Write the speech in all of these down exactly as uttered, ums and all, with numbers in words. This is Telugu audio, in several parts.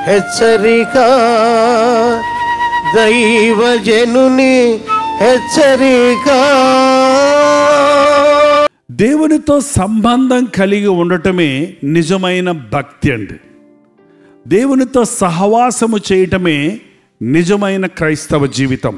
హెచ్చరిక, దైవజనుని హెచ్చరిక. దేవునితో సంబంధం కలిగి ఉండటమే నిజమైన భక్తి అండి. దేవునితో సహవాసము చేయటమే నిజమైన క్రైస్తవ జీవితం.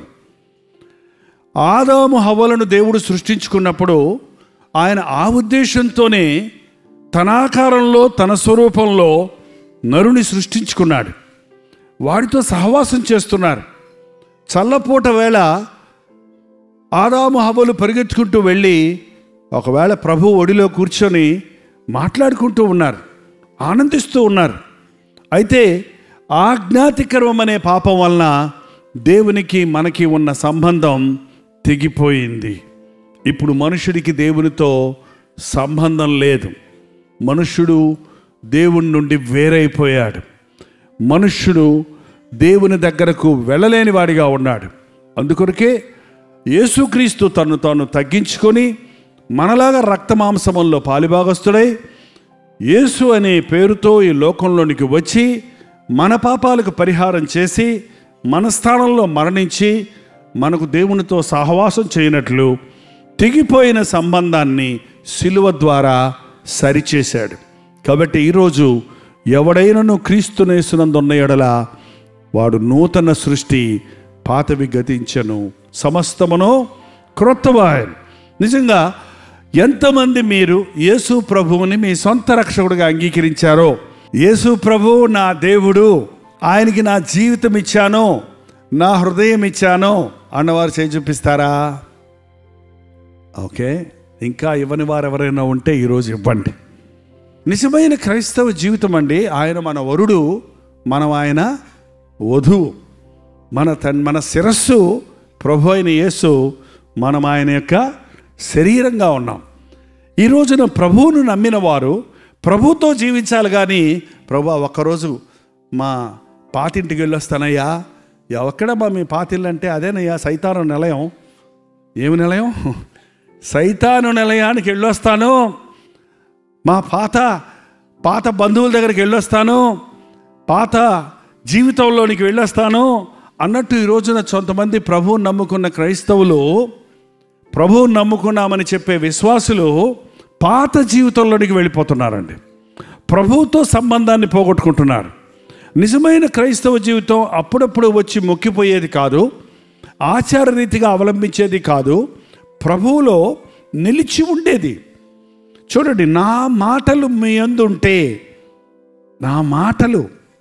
ఆదాము హవ్వలను దేవుడు సృష్టించుకున్నప్పుడు ఆయన ఆ ఉద్దేశంతోనే తన ఆకారంలో తన స్వరూపంలో నరుని సృష్టించుకున్నాడు. వాడితో సహవాసం చేస్తున్నారు. చల్లపూట వేళ ఆదాము హవ్వలు పరిగెత్తుకుంటూ వెళ్ళి ఒకవేళ ప్రభు ఒడిలో కూర్చొని మాట్లాడుకుంటూ ఉన్నారు, ఆనందిస్తూ ఉన్నారు. అయితే ఆజ్ఞాతిక్రమం అనే పాపం వలన దేవునికి మనకి ఉన్న సంబంధం తెగిపోయింది. ఇప్పుడు మనుషుడికి దేవునితో సంబంధం లేదు. మనుష్యుడు దేవుని నుండి వేరైపోయాడు. మనుష్యుడు దేవుని దగ్గరకు వెళ్ళలేని వాడిగా ఉన్నాడు. అందుకొరకే యేసుక్రీస్తు తను తాను తగ్గించుకొని మనలాగా రక్తమాంసముల్లో పాలిభాగస్తుడై యేసు అనే పేరుతో ఈ లోకంలోనికి వచ్చి మన పాపాలకు పరిహారం చేసి మన స్థానంలో మరణించి మనకు దేవునితో సహవాసం చేయనట్లు తెగిపోయిన సంబంధాన్ని శిలువ ద్వారా సరిచేశాడు. కాబట్టి ఈరోజు ఎవడైనను క్రీస్తునేసునందున్న ఎడల వాడు నూతన సృష్టి, పాతవి గతించెను, సమస్తమును క్రొత్తవాయెను. నిజంగా ఎంతమంది మీరు యేసు ప్రభువుని మీ సొంత రక్షకుడిగా అంగీకరించారో, యేసు ప్రభువు నా దేవుడు, ఆయనకి నా జీవితం ఇచ్చాను, నా హృదయం ఇచ్చాను అన్నవారు చేయి చూపిస్తారా? ఓకే, ఇంకా ఇవ్వని వారు ఎవరైనా ఉంటే ఈరోజు ఇవ్వండి. నిజమైన క్రైస్తవ జీవితం అండి. ఆయన మన వరుడు, మనం ఆయన వధువు. మన తన్ మన శిరస్సు ప్రభు అయిన యేసు, మనం ఆయన యొక్క శరీరంగా ఉన్నాం. ఈ రోజున ప్రభువును నమ్మిన వారు ప్రభుతో జీవించాలి. కానీ ప్రభు ఒక్కరోజు మా పాతింటికి వెళ్ళొస్తానయ్యా, ఎక్కడమ్మా మీ పాతిళ్ళు అంటే అదేనయ్యా సైతాను నిలయం. ఏమి నిలయం? సైతాను నిలయానికి వెళ్ళొస్తాను, మా పాత పాత బంధువుల దగ్గరికి వెళ్ళొస్తాను, పాత జీవితంలోనికి వెళ్ళొస్తాను అన్నట్టు ఈ రోజున కొంతమంది ప్రభువుని నమ్ముకున్న క్రైస్తవులు, ప్రభువుని నమ్ముకున్నామని చెప్పే విశ్వాసులు పాత జీవితంలోనికి వెళ్ళిపోతున్నారండి. ప్రభువుతో సంబంధాన్ని పోగొట్టుకుంటున్నారు. నిజమైన క్రైస్తవ జీవితం అప్పుడప్పుడు వచ్చి మొక్కిపోయేది కాదు, ఆచార రీతిగా అవలంబించేది కాదు, ప్రభువులో నిలిచి ఉండేది. చూడండి, నా మాటలు మీ యందు ఉంటే, నా మాటలు,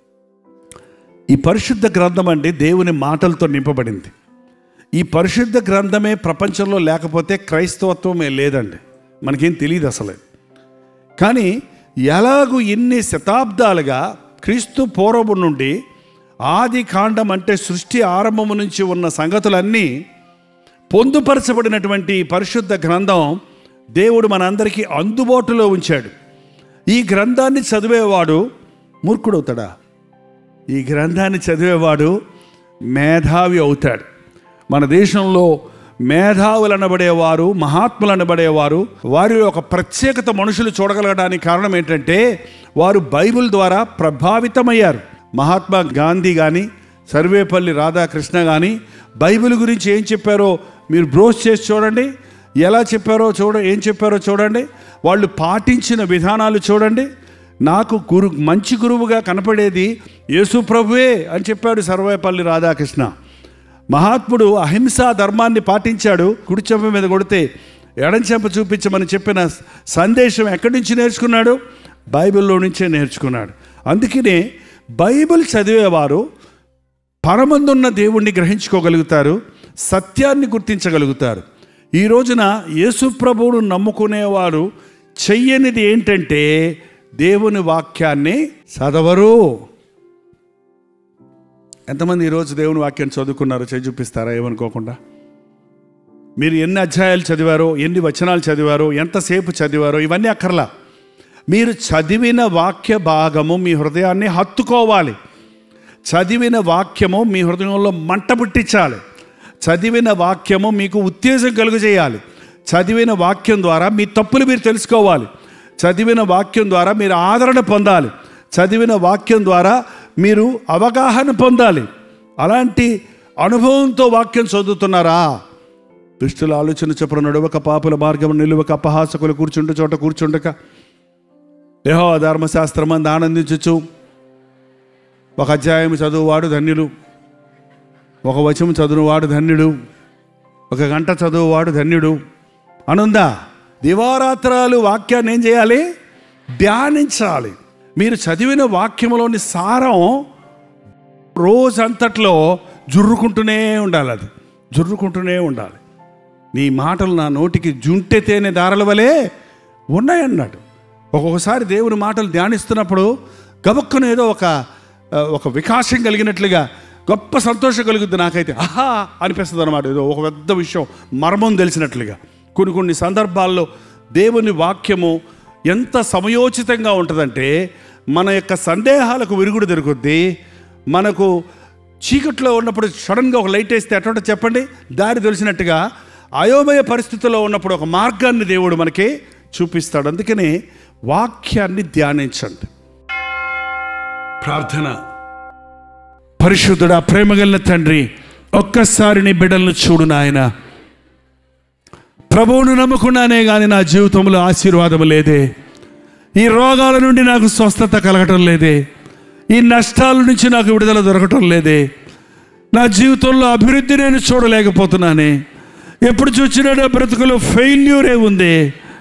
ఈ పరిశుద్ధ గ్రంథం అండి దేవుని మాటలతో నింపబడింది. ఈ పరిశుద్ధ గ్రంథమే ప్రపంచంలో లేకపోతే క్రైస్తవత్వమే లేదండి. మనకేం తెలియదు అసలే. కానీ ఎలాగూ ఇన్ని శతాబ్దాలుగా క్రీస్తు పూర్వము నుండి ఆది కాండం అంటే సృష్టి ఆరంభము నుంచి ఉన్న సంగతులన్నీ పొందుపరచబడినటువంటి పరిశుద్ధ గ్రంథం దేవుడు మనందరికీ అందుబాటులో ఉంచాడు. ఈ గ్రంథాన్ని చదివేవాడు మూర్ఖుడవుతాడా? ఈ గ్రంథాన్ని చదివేవాడు మేధావి అవుతాడు. మన దేశంలో మేధావులు అనబడేవారు, మహాత్ములు అనబడేవారు, వారి ఒక ప్రత్యేకత మనుషులు చూడగలగడానికి కారణం ఏంటంటే వారు బైబిల్ ద్వారా ప్రభావితమయ్యారు. మహాత్మా గాంధీ కానీ, సర్వేపల్లి రాధాకృష్ణ కానీ బైబిల్ గురించి ఏం చెప్పారో మీరు బ్రోస్ చేసి చూడండి, ఎలా చెప్పారో చూడ ఏం చెప్పారో చూడండి, వాళ్ళు పాటించిన విధానాలు చూడండి. నాకు గురు మంచి గురువుగా కనపడేది యేసు ప్రభువే అని చెప్పాడు సర్వేపల్లి రాధాకృష్ణ. మహాత్ముడు అహింసా ధర్మాన్ని పాటించాడు. కుడి చెంప మీద కొడితే ఎడం చెంప చూపించమని చెప్పిన సందేశం ఎక్కడి నుంచి నేర్చుకున్నాడు? బైబిల్లో నుంచే నేర్చుకున్నాడు. అందుకనే బైబిల్ చదివేవారు పరమందున్న దేవుణ్ణి గ్రహించుకోగలుగుతారు, సత్యాన్ని గుర్తించగలుగుతారు. ఈ రోజున యేసు ప్రభువును నమ్ముకునేవారు చెయ్యనిది ఏంటంటే దేవుని వాక్యాన్ని చదవరు. ఎంతమంది ఈరోజు దేవుని వాక్యాన్ని చదువుకున్నారో చేయి చూపిస్తారా? ఏమనుకోకుండా మీరు ఎన్ని అధ్యాయాలు చదివారో, ఎన్ని వచనాలు చదివారో, ఎంతసేపు చదివారో ఇవన్నీ అక్కర్లా. మీరు చదివిన వాక్య భాగము మీ హృదయాన్ని హత్తుకోవాలి. చదివిన వాక్యము మీ హృదయంలో మంట పుట్టించాలి. చదివిన వాక్యము మీకు ఉత్తేజం కలుగజేయాలి. చదివిన వాక్యం ద్వారా మీ తప్పులు మీరు తెలుసుకోవాలి. చదివిన వాక్యం ద్వారా మీరు ఆదరణ పొందాలి. చదివిన వాక్యం ద్వారా మీరు అవగాహన పొందాలి. అలాంటి అనుభవంతో వాక్యం చదువుతున్నారా? దుష్టుల ఆలోచన చొప్పున నడువక, పాపుల మార్గం నిలువక, అపహాసకులు కూర్చుంట చోట కూర్చుండక, యెహోవా ధర్మశాస్త్రమందు ఆనందించచ్చు. ఒక అధ్యాయం చదువువాడు ధన్యులు, ఒక వచనం చదువువాడు ధన్యుడు, ఒక గంట చదువువాడు ధన్యుడు అనుందా? దివారాత్రాలు వాక్యాన్ని ఏం చేయాలి? ధ్యానించాలి. మీరు చదివిన వాక్యంలోని సారం రోజంతట్లో జుర్రుకుంటూనే ఉండాలి. అది జుర్రుకుంటూనే ఉండాలి. నీ మాటలు నా నోటికి జుంటె తేనె దారల వలె ఉన్నాయన్నాడు. ఒక్కొక్కసారి దేవుని మాటలు ధ్యానిస్తున్నప్పుడు గబక్కున ఏదో ఒక ఒక వికాసం కలిగినట్లుగా గొప్ప సంతోషం కలుగుద్ది. నాకైతే ఆహా అనిపిస్తుంది అన్నమాట. ఏదో ఒక పెద్ద విషయం మర్మం తెలిసినట్లుగా. కొన్ని కొన్ని సందర్భాల్లో దేవుని వాక్యము ఎంత సమయోచితంగా ఉంటుందంటే మన యొక్క సందేహాలకు విరుగుడు దొరుకుద్ది. మనకు చీకట్లో ఉన్నప్పుడు సడన్గా ఒక లైట్ వేస్తే ఎట్లా చెప్పండి, దారి తెలిసినట్టుగా అయోమయ పరిస్థితుల్లో ఉన్నప్పుడు ఒక మార్గాన్ని దేవుడు మనకి చూపిస్తాడు. అందుకని వాక్యాన్ని ధ్యానించండి. ప్రార్థన. పరిశుద్ధుడా, ప్రేమగల తండ్రి, ఒక్కసారి నీ బిడ్డలను చూడు నాయన. ప్రభువును నమ్ముకున్నానే కానీ నా జీవితంలో ఆశీర్వాదం లేదే. ఈ రోగాల నుండి నాకు స్వస్థత కలగటం లేదే. ఈ నష్టాల నుంచి నాకు విడుదల దొరకటం లేదే. నా జీవితంలో అభివృద్ధి నేను చూడలేకపోతున్నానే. ఎప్పుడు చూసినా నా బ్రతుకులో ఫెయిల్యూరే ఉంది,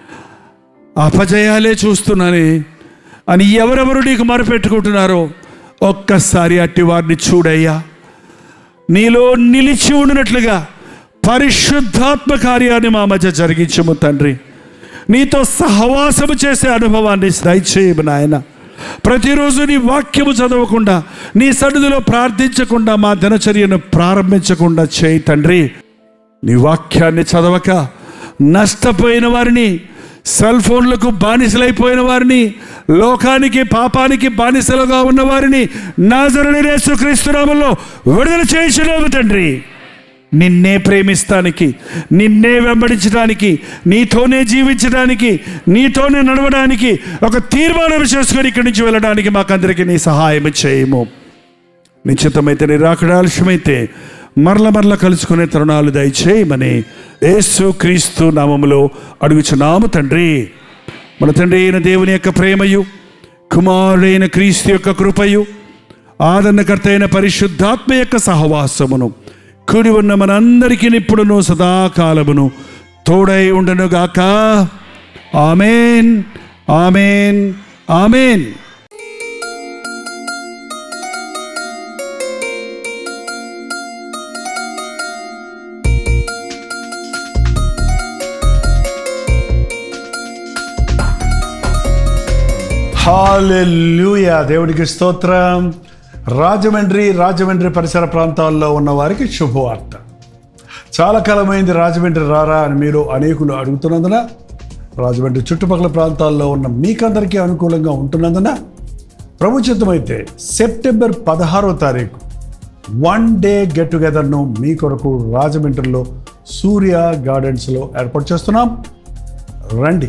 అపజయాలే చూస్తున్నానే అని ఎవరెవరు నీకు మొరపెట్టుకుంటున్నారో ఒక్కసారి అట్టి వారిని చూడయ్యా. నీలో నిలిచి ఉండినట్లుగా పరిశుద్ధాత్మ కార్యాన్ని మా మధ్య జరిగించము తండ్రి. నీతో సహవాసము చేసే అనుభవాన్ని దయచేయము నాయన. ప్రతిరోజు నీ వాక్యము చదవకుండా, నీ సన్నిధిలో ప్రార్థించకుండా మా దినచర్యను ప్రారంభించకుండా చేయి తండ్రి. నీ వాక్యాన్ని చదవక నష్టపోయిన వారిని, సెల్ ఫోన్లకు బానిసలైపోయిన వారిని, లోకానికి పాపానికి బానిసలుగా ఉన్న వారిని నాజరేయుడైన యేసుక్రీస్తు నామములో విడుదల చేయించున్నాము తండ్రి. నిన్నే ప్రేమిస్తానికి, నిన్నే వెంబడించడానికి, నీతోనే జీవించడానికి, నీతోనే నడవడానికి ఒక తీర్మానం చేసుకొని ఇక్కడి నుంచి వెళ్ళడానికి మాకందరికీ నీ సహాయం చేయము. నిశ్చితమైతే, నీ రాకడ ఆలస్యమైతే మరల మరల కలుసుకునే తరుణాలు దయచేయమని యేసుక్రీస్తు నామములో అడుగుచున్నాము తండ్రి. మన తండ్రి అయిన దేవుని యొక్క ప్రేమయు, కుమారుడైన క్రీస్తు యొక్క కృపయు, ఆదరణకర్త అయిన పరిశుద్ధాత్మ యొక్క సహవాసమును కూడి ఉన్న మనందరికీ ఇప్పుడును సదాకాలమును తోడై ఉండునుగాక. ఆమేన్, ఆమేన్, ఆమేన్. హల్లెలూయా. దేవుడికి స్తోత్రం. రాజమండ్రి రాజమండ్రి పరిసర ప్రాంతాల్లో ఉన్న వారికి శుభవార్త. చాలా కాలమైంది రాజమండ్రి రారా అని మీరు అనేకులు అడుగుతున్నందున, రాజమండ్రి చుట్టుపక్కల ప్రాంతాల్లో ఉన్న మీకందరికీ అనుకూలంగా ఉంటున్నందున ప్రభుత్వమైతే సెప్టెంబర్ పదహారో తారీఖు వన్ డే గెట్ టుగెదర్ను మీ కొరకు రాజమండ్రిలో సూర్య గార్డెన్స్లో ఏర్పాటు చేస్తున్నాం. రండి.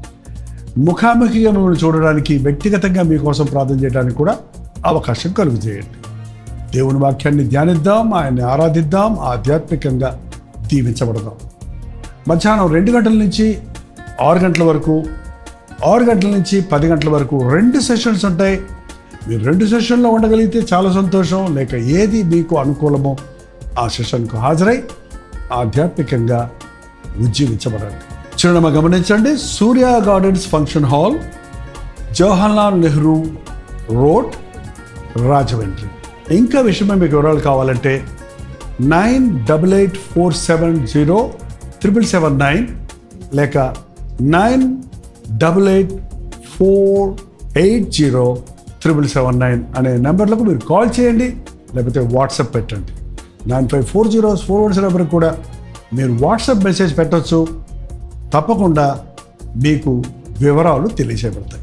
ముఖాముఖిగా మిమ్మల్ని చూడడానికి, వ్యక్తిగతంగా మీకోసం ప్రార్థన చేయడానికి కూడా అవకాశం కలుగు చేయండి. దేవుని వాక్యాన్ని ధ్యానిద్దాం, ఆయన్ని ఆరాధిద్దాం, ఆధ్యాత్మికంగా దీవించబడదాం. మధ్యాహ్నం రెండు గంటల నుంచి ఆరు గంటల వరకు, ఆరు గంటల నుంచి పది గంటల వరకు రెండు సెషన్స్ ఉంటాయి. మీరు రెండు సెషన్లో ఉండగలిగితే చాలా సంతోషం. లేక ఏది మీకు అనుకూలమో ఆ సెషన్కు హాజరై ఆధ్యాత్మికంగా ఉజ్జీవించబడండి. చిరునామా గమనించండి. Surya gardens function hall, Jawaharlal Nehru road, Rajahmundry. ఇంకా విషయమే మీకు వివరాలు కావాలంటే nine double eight four seven zero triple seven nine లేక nine double eight four eight zero triple seven nine అనే నెంబర్లకు మీరు కాల్ చేయండి, లేకపోతే వాట్సాప్ పెట్టండి. Nine five four zero four one నెంబర్కి కూడా మీరు వాట్సాప్ మెసేజ్ పెట్టవచ్చు. తప్పకుండా మీకు వివరాలు తెలియజేయబడతాయి.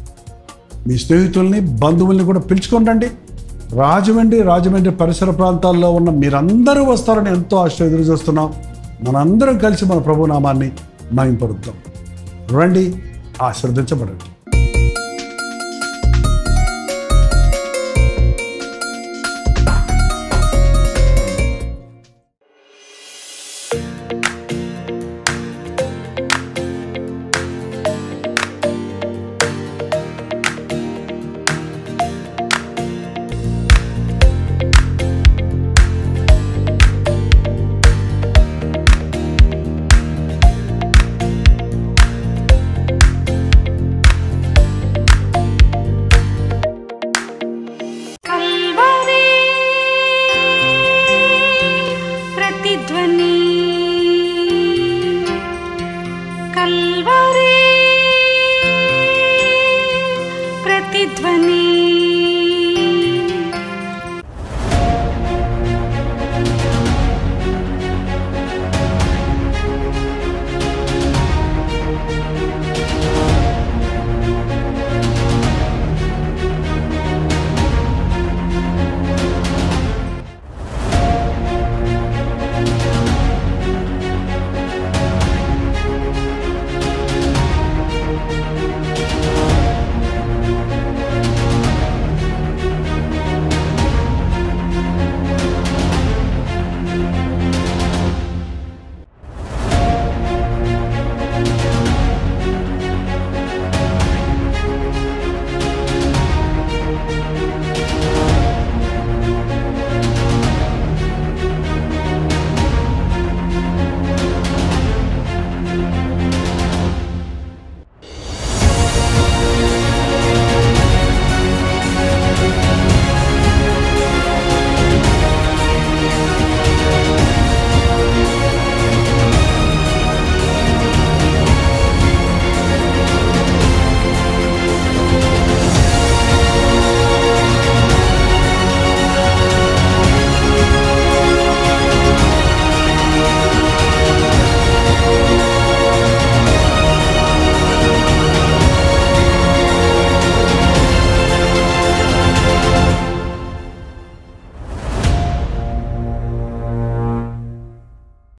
మీ స్నేహితుల్ని, బంధువుల్ని కూడా పిలుచుకోండి. రాజమండ్రి రాజమండ్రి పరిసర ప్రాంతాల్లో ఉన్న మీరందరూ వస్తారని ఎంతో ఆశ ఎదురు చూస్తున్నాం. మనందరం కలిసి మన ప్రభు నామాన్ని మహింపరుద్దాం. రండి, ఆశీర్వదించబడండి.